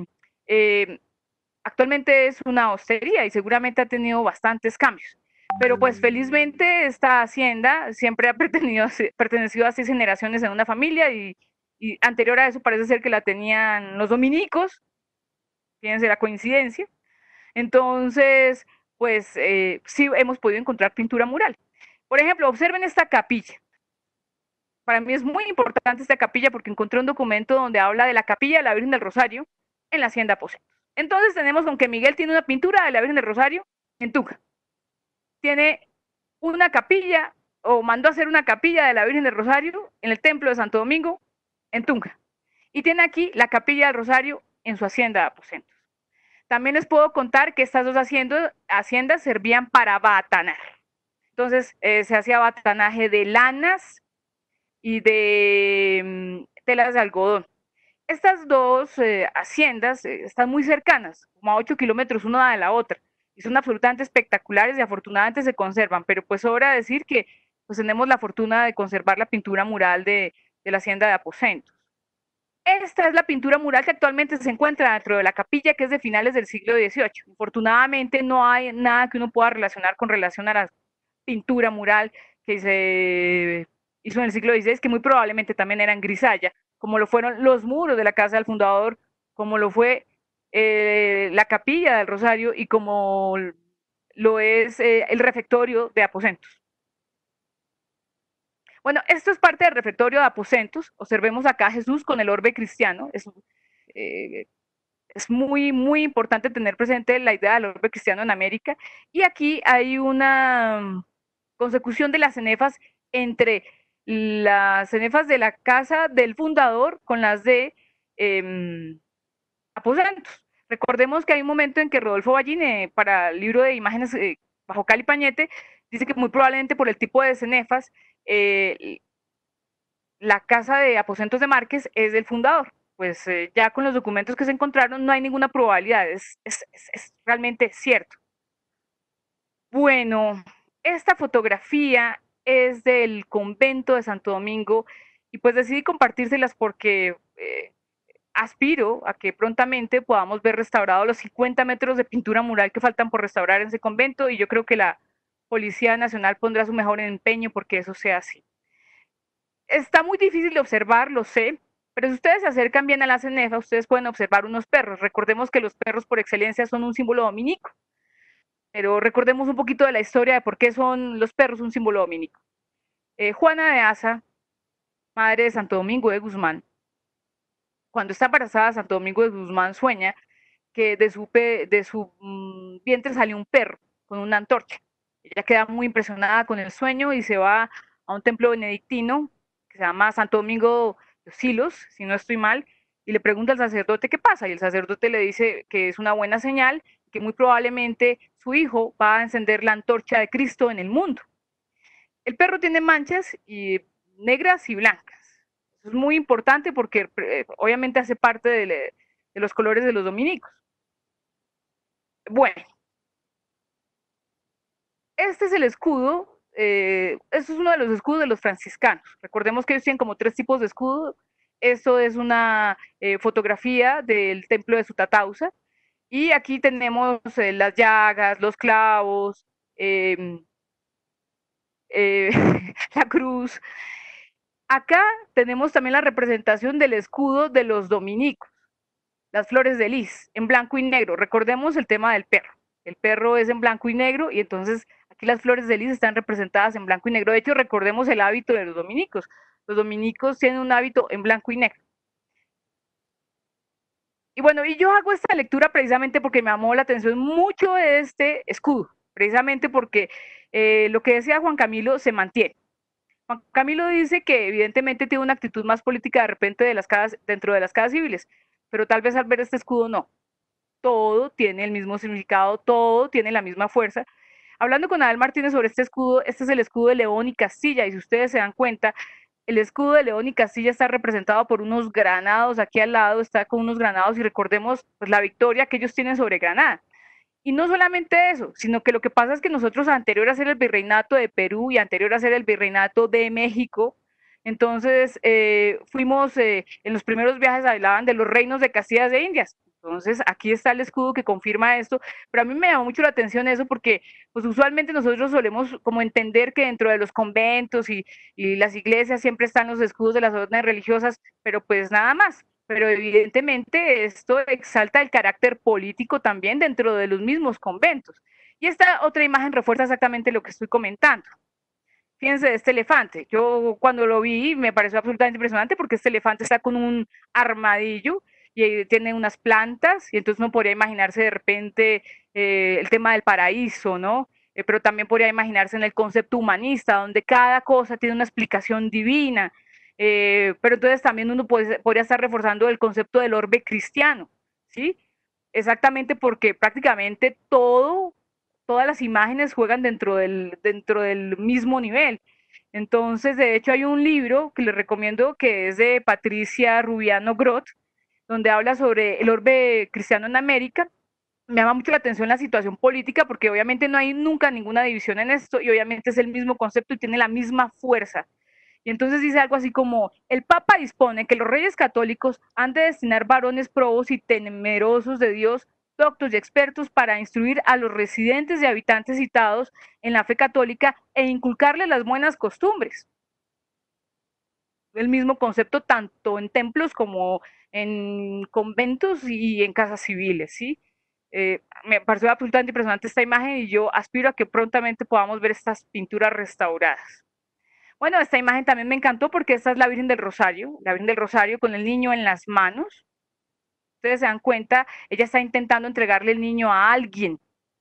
actualmente es una hostería y seguramente ha tenido bastantes cambios. Pero pues felizmente esta hacienda siempre ha pertenecido a 6 generaciones en una familia y anterior a eso parece ser que la tenían los dominicos, fíjense la coincidencia. Entonces, pues sí hemos podido encontrar pintura mural. Por ejemplo, observen esta capilla. Para mí es muy importante esta capilla porque encontré un documento donde habla de la capilla de la Virgen del Rosario en la hacienda Aposentos. Entonces tenemos con que Miguel tiene una pintura de la Virgen del Rosario en Tunja. Tiene una capilla o mandó a hacer una capilla de la Virgen del Rosario en el templo de Santo Domingo en Tunja. Y tiene aquí la capilla del Rosario en su hacienda de Aposentos. También les puedo contar que estas dos haciendas servían para batanar. Entonces se hacía batanaje de lanas y de telas de algodón. Estas dos haciendas están muy cercanas, como a 8 kilómetros una de la otra, y son absolutamente espectaculares y afortunadamente se conservan, pero pues sobra decir que pues tenemos la fortuna de conservar la pintura mural de la hacienda de Aposentos. Esta es la pintura mural que actualmente se encuentra dentro de la capilla, que es de finales del siglo XVIII. Afortunadamente no hay nada que uno pueda relacionar con relación a la pintura mural que se hizo en el siglo XVI, que muy probablemente también eran grisalla, como lo fueron los muros de la casa del fundador, como lo fue la capilla del Rosario y como lo es el refectorio de Aposentos. Bueno, esto es parte del refectorio de Aposentos. Observemos acá a Jesús con el orbe cristiano. Eh, es muy, muy importante tener presente la idea del orbe cristiano en América. Y aquí hay una consecución de las cenefas entre las cenefas de la casa del fundador con las de Aposentos. Recordemos que hay un momento en que Rodolfo Ballín, para el libro de imágenes bajo cal y pañete, dice que muy probablemente por el tipo de cenefas, eh, la casa de aposentos de Márquez es del fundador. Pues ya con los documentos que se encontraron no hay ninguna probabilidad, es realmente cierto. Bueno, esta fotografía es del convento de Santo Domingo y pues decidí compartírselas porque aspiro a que prontamente podamos ver restaurados los 50 metros de pintura mural que faltan por restaurar en ese convento y yo creo que la Policía Nacional pondrá su mejor empeño porque eso sea así. Está muy difícil de observar, lo sé, pero si ustedes se acercan bien a la cenefa, ustedes pueden observar unos perros. Recordemos que los perros por excelencia son un símbolo dominico, pero recordemos un poquito de la historia de por qué son los perros un símbolo dominico. Juana de Asa, madre de Santo Domingo de Guzmán, cuando está embarazada, Santo Domingo de Guzmán sueña que de su vientre salió un perro con una antorcha. Ella queda muy impresionada con el sueño y se va a un templo benedictino que se llama Santo Domingo de Silos, si no estoy mal, y le pregunta al sacerdote qué pasa, y el sacerdote le dice que es una buena señal, que muy probablemente su hijo va a encender la antorcha de Cristo en el mundo. El perro tiene manchas negras y blancas. Eso es muy importante porque obviamente hace parte de los colores de los dominicos. Bueno, este es el escudo, este es uno de los escudos de los franciscanos. Recordemos que ellos tienen como 3 tipos de escudo. Esto es una fotografía del templo de Sutatausa. Y aquí tenemos las llagas, los clavos, eh, la cruz. Acá tenemos también la representación del escudo de los dominicos, las flores de lis, en blanco y negro. Recordemos el tema del perro. El perro es en blanco y negro y entonces aquí las flores de lis están representadas en blanco y negro. De hecho, recordemos el hábito de los dominicos. Los dominicos tienen un hábito en blanco y negro. Y bueno, y yo hago esta lectura precisamente porque me llamó la atención mucho de este escudo, precisamente porque lo que decía Juan Camilo se mantiene. Juan Camilo dice que evidentemente tiene una actitud más política de repente dentro de las casas civiles, pero tal vez al ver este escudo no. Todo tiene el mismo significado, todo tiene la misma fuerza. Hablando con Adel Martínez sobre este escudo, este es el escudo de León y Castilla, y si ustedes se dan cuenta, el escudo de León y Castilla está representado por unos granados, aquí al lado está con unos granados, y recordemos pues, la victoria que ellos tienen sobre Granada. Y no solamente eso, sino que lo que pasa es que nosotros anterior a ser el virreinato de Perú y anterior a ser el virreinato de México, entonces fuimos, en los primeros viajes hablaban de los reinos de Castilla de Indias. Entonces aquí está el escudo que confirma esto, pero a mí me llamó mucho la atención eso porque pues usualmente nosotros solemos como entender que dentro de los conventos y las iglesias siempre están los escudos de las órdenes religiosas, pero pues nada más, pero evidentemente esto exalta el carácter político también dentro de los mismos conventos. Y esta otra imagen refuerza exactamente lo que estoy comentando. Fíjense de este elefante. Yo cuando lo vi me pareció absolutamente impresionante porque este elefante está con un armadillo y tiene unas plantas y entonces uno podría imaginarse de repente el tema del paraíso, ¿no? Pero también podría imaginarse en el concepto humanista, donde cada cosa tiene una explicación divina. Pero entonces también uno podría estar reforzando el concepto del orbe cristiano, ¿sí? Exactamente porque prácticamente todas las imágenes juegan dentro del mismo nivel. Entonces, de hecho, hay un libro que les recomiendo que es de Patricia Rubiano Grot, donde habla sobre el orbe cristiano en América. Me llama mucho la atención la situación política porque obviamente no hay nunca ninguna división en esto y obviamente es el mismo concepto y tiene la misma fuerza. Y entonces dice algo así como, el Papa dispone que los reyes católicos han de destinar varones probos y temerosos de Dios, doctos y expertos para instruir a los residentes y habitantes citados en la fe católica e inculcarles las buenas costumbres. El mismo concepto tanto en templos como en conventos y en casas civiles, ¿sí? Me pareció absolutamente impresionante esta imagen y yo aspiro a que prontamente podamos ver estas pinturas restauradas. Bueno, esta imagen también me encantó porque esta es la Virgen del Rosario con el niño en las manos. Ustedes se dan cuenta, ella está intentando entregarle el niño a alguien.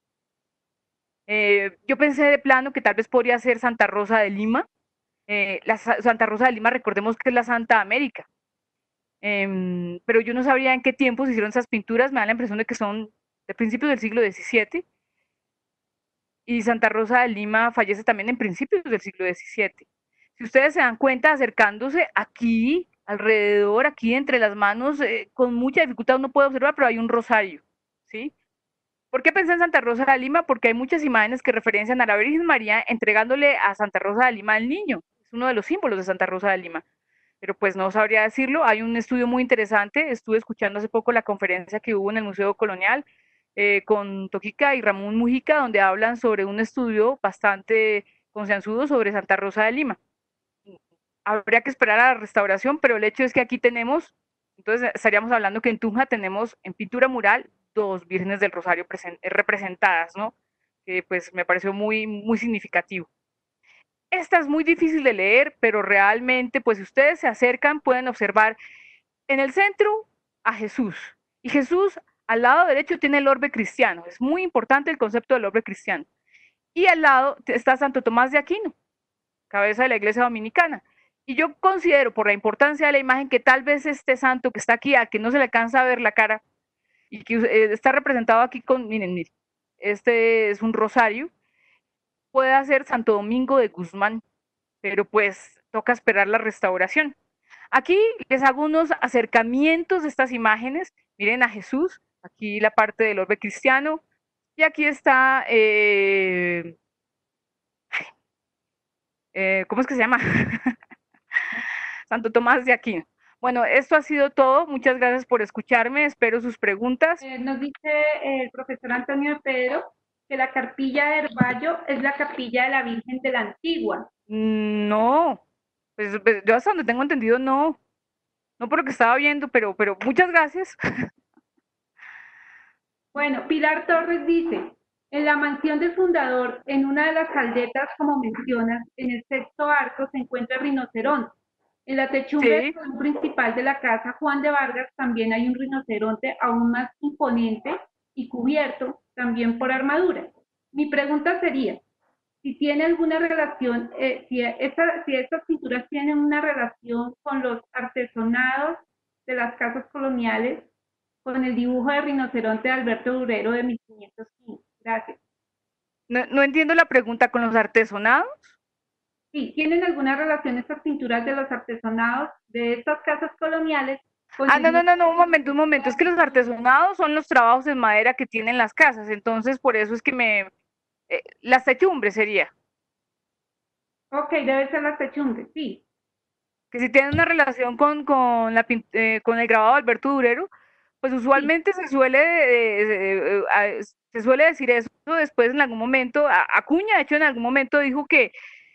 Yo pensé de plano que tal vez podría ser Santa Rosa de Lima. Santa Rosa de Lima, recordemos que es la Santa América. Pero yo no sabría en qué tiempo se hicieron esas pinturas, me da la impresión de que son de principios del siglo XVII. Y Santa Rosa de Lima fallece también en principios del siglo XVII. Si ustedes se dan cuenta, acercándose aquí, alrededor, aquí entre las manos, con mucha dificultad uno puede observar, pero hay un rosario, ¿sí? ¿Por qué pensé en Santa Rosa de Lima? Porque hay muchas imágenes que referencian a la Virgen María entregándole a Santa Rosa de Lima al niño. Es uno de los símbolos de Santa Rosa de Lima. Pero pues no sabría decirlo. Hay un estudio muy interesante. Estuve escuchando hace poco la conferencia que hubo en el Museo Colonial con Toquica y Ramón Mujica, donde hablan sobre un estudio bastante concienzudo sobre Santa Rosa de Lima. Habría que esperar a la restauración, pero el hecho es que aquí tenemos, entonces estaríamos hablando que en Tunja tenemos en pintura mural 2 vírgenes del Rosario representadas, ¿no? Que pues me pareció muy significativo. Esta es muy difícil de leer, pero realmente, pues si ustedes se acercan, pueden observar en el centro a Jesús. Y Jesús al lado derecho tiene el orbe cristiano. Es muy importante el concepto del orbe cristiano. Y al lado está Santo Tomás de Aquino. cabeza de la iglesia dominicana. Y yo considero, por la importancia de la imagen, que tal vez este santo que está aquí, a que no se le alcanza a ver la cara, y que está representado aquí con, miren, este es un rosario, puede ser Santo Domingo de Guzmán, pero pues toca esperar la restauración. Aquí les hago unos acercamientos de estas imágenes. Miren a Jesús, aquí la parte del orbe cristiano, y aquí está, ¿cómo es que se llama? Santo Tomás de Aquino. Bueno, esto ha sido todo. Muchas gracias por escucharme. Espero sus preguntas. Nos dice el profesor Antonio de Pedro que la capilla de Herballo es la capilla de la Virgen de la Antigua. No, pues yo hasta donde tengo entendido, no. No por lo que estaba viendo, pero muchas gracias. Bueno, Pilar Torres dice, en la mansión del fundador, en una de las caldetas, como mencionas, en el sexto arco se encuentra el rinoceronte. En la techumbre del Sí. salón principal de la casa Juan de Vargas también hay un rinoceronte aún más imponente y cubierto también por armadura. Mi pregunta sería, si tiene alguna relación, si estas pinturas tienen una relación con los artesonados de las casas coloniales, con el dibujo de rinoceronte de Alberto Durero de 1515. Gracias. No entiendo la pregunta con los artesonados. Sí, ¿tienen alguna relación estas pinturas de los artesonados de estas casas coloniales con Ah, el dibujo? no, un momento, un momento. Es que los artesonados son los trabajos en madera que tienen las casas. Entonces, por eso es que las techumbres sería. Ok, debe ser las techumbres, sí. Que si tienen una relación con el grabado de Alberto Durero, pues Sí. usualmente se suele decir eso después en algún momento. Acuña, de hecho, en algún momento dijo que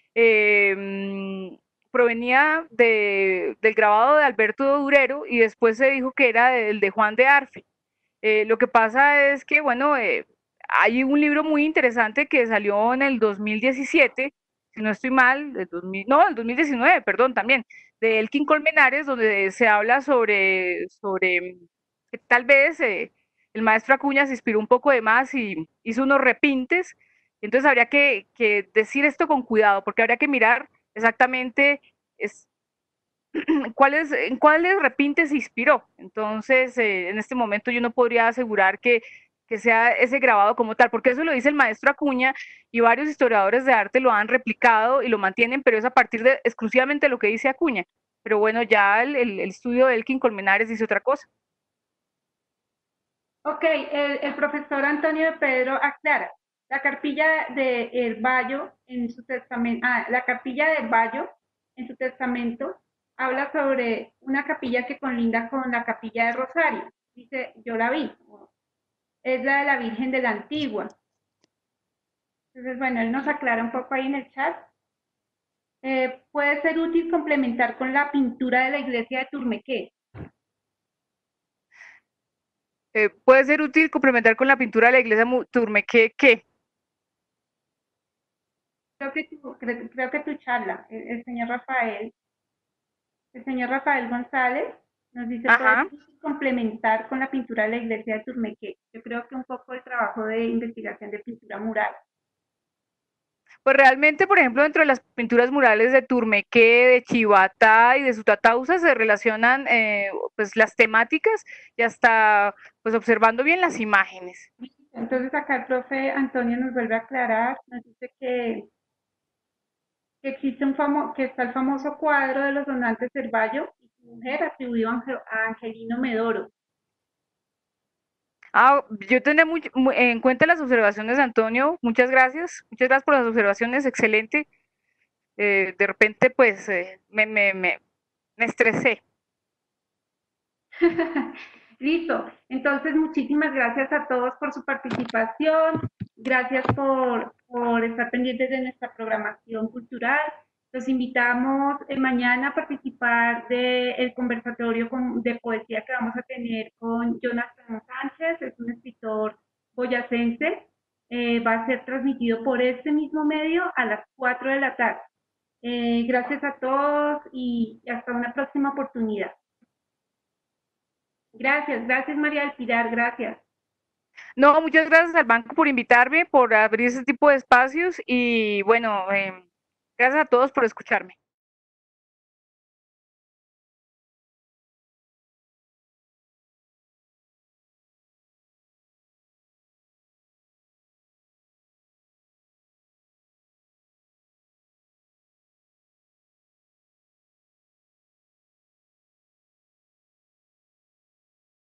provenía del grabado de Alberto Durero y después se dijo que era el de Juan de Arfe. Lo que pasa es que, bueno, hay un libro muy interesante que salió en el 2017, si no estoy mal, el 2019, perdón, también, de Elkin Colmenares, donde se habla sobre que tal vez el maestro Acuña se inspiró un poco de más y hizo unos repintes. Entonces habría que decir esto con cuidado, porque habría que mirar exactamente es, en cuáles repintes se inspiró. Entonces, en este momento yo no podría asegurar que sea ese grabado como tal, porque eso lo dice el maestro Acuña y varios historiadores de arte lo han replicado y lo mantienen, pero es a partir de exclusivamente lo que dice Acuña. Pero bueno, ya el estudio de Elkin Colmenares dice otra cosa. Ok, el profesor Antonio de Pedro aclara, la capilla de El Bayo en su testamento, la capilla del Bayo en su testamento habla sobre una capilla que colinda con la capilla de Rosario. Dice, yo la vi, es la de la Virgen de la Antigua. Entonces, bueno, él nos aclara un poco ahí en el chat. Puede ser útil complementar con la pintura de la iglesia de Turmequé. Puede ser útil complementar con la pintura de la iglesia Turmequé, ¿qué? Creo que tu charla, el señor Rafael González nos dice, puede Ajá. complementar con la pintura de la iglesia de Turmequé. Yo creo que un poco el trabajo de investigación de pintura mural. Pues realmente, por ejemplo, dentro de las pinturas murales de Turmequé, de Chivatá y de Sutatausa se relacionan pues las temáticas y hasta pues observando bien las imágenes. Entonces acá el profe Antonio nos vuelve a aclarar, nos dice que existe que está el famoso cuadro de los donantes Cervallo y su mujer atribuido a Angelino Medoro. Yo tenía en cuenta las observaciones de Antonio, muchas gracias por las observaciones, excelente. De repente pues me estresé. Listo. Entonces, muchísimas gracias a todos por su participación. Gracias por estar pendientes de nuestra programación cultural. Los invitamos mañana a participar del conversatorio de poesía que vamos a tener con Jonathan Sánchez, es un escritor boyacense. Va a ser transmitido por este mismo medio a las 4 de la tarde. Gracias a todos y hasta una próxima oportunidad. Gracias María del Pilar, gracias. No, muchas gracias al banco por invitarme, por abrir ese tipo de espacios y bueno, Gracias a todos por escucharme.